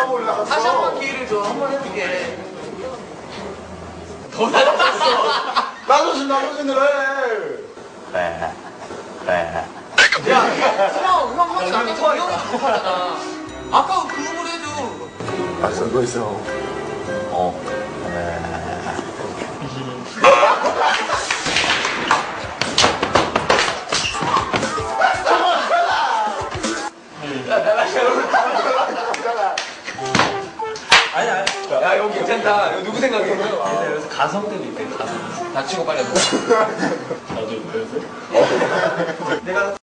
하고 올라갔어. 다시 한 번 기회를 줘. 한 번 해볼게. 더 잘했어. 나도 좀 해. 야, 형 아까 정영이 그거잖아. 아까 그 음을 해줘. 아, 쓰고 있어. 아니. 야, 이거 괜찮다. 이거 누구 생각해? 그래서 가성들이 있대, 가성. 닥치고 빨리 해봐. 나도 그래서? 내가